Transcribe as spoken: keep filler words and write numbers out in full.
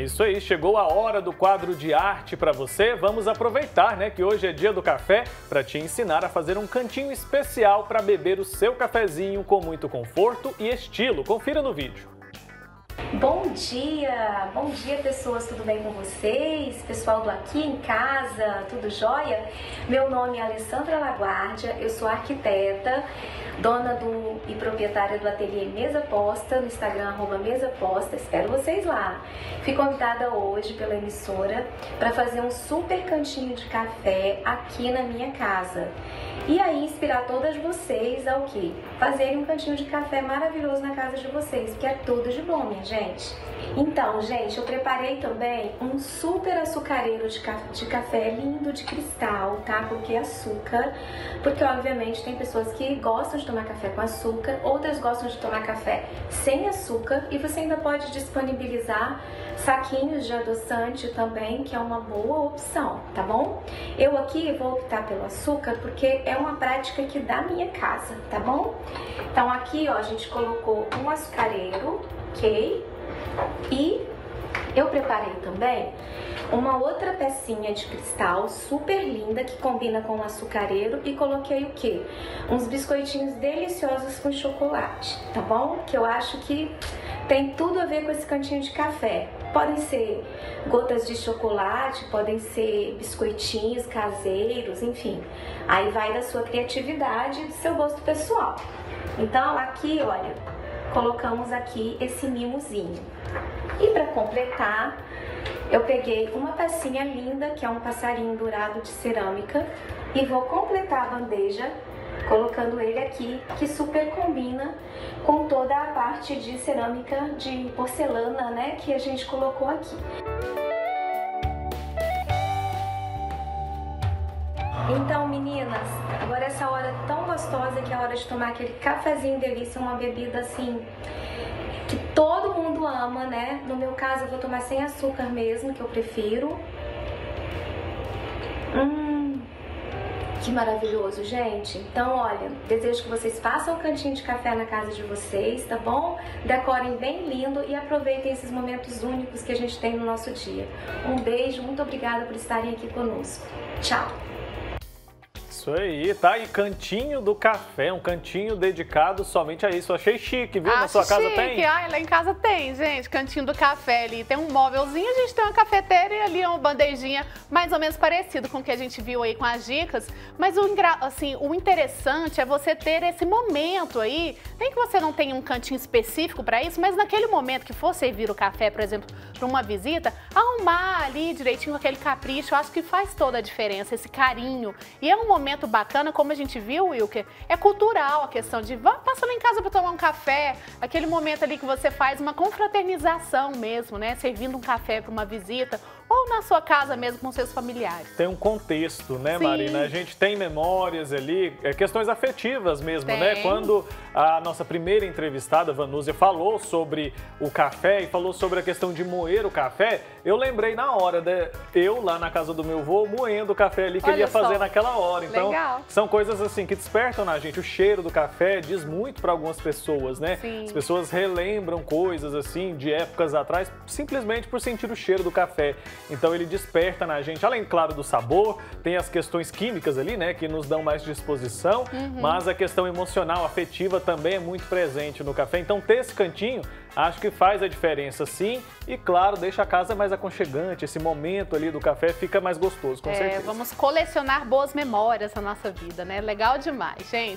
Isso aí, chegou a hora do quadro de arte para você. Vamos aproveitar, né, que hoje é dia do café para te ensinar a fazer um cantinho especial para beber o seu cafezinho com muito conforto e estilo. Confira no vídeo. Bom dia! Bom dia, pessoas, tudo bem com vocês? Pessoal do Aqui em Casa, tudo jóia? Meu nome é Alessandra Laguardia, eu sou arquiteta, dona do e proprietária do ateliê Mesa Posta, no Instagram, arroba Mesa Posta, espero vocês lá. Fui convidada hoje pela emissora para fazer um super cantinho de café aqui na minha casa. E aí inspirar todas vocês ao quê? Fazerem um cantinho de café maravilhoso na casa de vocês, que é tudo de bom, minha gente. Então, gente, eu preparei também um super açucareiro de, ca de café lindo de cristal, tá? Coloquei açúcar, porque obviamente tem pessoas que gostam de tomar café com açúcar, outras gostam de tomar café sem açúcar, e você ainda pode disponibilizar saquinhos de adoçante também, que é uma boa opção, tá bom? Eu aqui vou optar pelo açúcar porque é uma prática aqui da minha casa, tá bom? Então aqui, ó, a gente colocou um açucareiro, ok? E eu preparei também uma outra pecinha de cristal super linda que combina com o açucareiro, e coloquei o quê? Uns biscoitinhos deliciosos com chocolate, tá bom? Que eu acho que tem tudo a ver com esse cantinho de café. Podem ser gotas de chocolate, podem ser biscoitinhos caseiros, enfim. Aí vai da sua criatividade e do seu gosto pessoal. Então aqui, olha, colocamos aqui esse mimozinho. E para completar, eu peguei uma pecinha linda, que é um passarinho dourado de cerâmica, e vou completar a bandeja colocando ele aqui, que super combina com toda a parte de cerâmica de porcelana, né, que a gente colocou aqui. Então, meninas, agora essa hora tão gostosa, que é a hora de tomar aquele cafezinho delícia, uma bebida assim que todo mundo ama, né? No meu caso, eu vou tomar sem açúcar mesmo, que eu prefiro. Hum, que maravilhoso, gente. Então, olha, desejo que vocês façam um cantinho de café na casa de vocês, tá bom? Decorem bem lindo e aproveitem esses momentos únicos que a gente tem no nosso dia. Um beijo, muito obrigada por estarem aqui conosco. Tchau! Isso aí, tá? E cantinho do café, um cantinho dedicado somente a isso. Achei chique, viu? Acho Na sua casa chique. tem? Ai, lá em casa tem, gente. Cantinho do café ali. Tem um móvelzinho, a gente tem uma cafeteira e ali uma bandejinha mais ou menos parecido com o que a gente viu aí com as dicas. Mas o, assim, o interessante é você ter esse momento aí. Nem que você não tenha um cantinho específico para isso, mas naquele momento que for servir o café, por exemplo, para uma visita, arrumar ali direitinho com aquele capricho, eu acho que faz toda a diferença, esse carinho. E é um momento bacana, como a gente viu, Wilker, é cultural a questão de vá, passa lá em casa para tomar um café, aquele momento ali que você faz uma confraternização mesmo, né? Servindo um café para uma visita, ou na sua casa mesmo com seus familiares. Tem um contexto, né, Sim. Marina? A gente tem memórias ali, é, questões afetivas mesmo, Tem. né? Quando a nossa primeira entrevistada, Vanúzia, falou sobre o café e falou sobre a questão de moer o café, eu lembrei na hora, né? Eu lá na casa do meu avô moendo o café ali que Olha ele ia fazer só. naquela hora. Então, Legal. são coisas assim que despertam na gente. O cheiro do café diz muito para algumas pessoas, né? Sim. As pessoas relembram coisas assim de épocas atrás simplesmente por sentir o cheiro do café. Então ele desperta na gente, além, claro, do sabor, tem as questões químicas ali, né, que nos dão mais disposição, Uhum. mas a questão emocional, afetiva também é muito presente no café. Então ter esse cantinho, acho que faz a diferença sim, e claro, deixa a casa mais aconchegante, esse momento ali do café fica mais gostoso, com É, certeza. vamos colecionar boas memórias na nossa vida, né? Legal demais, gente.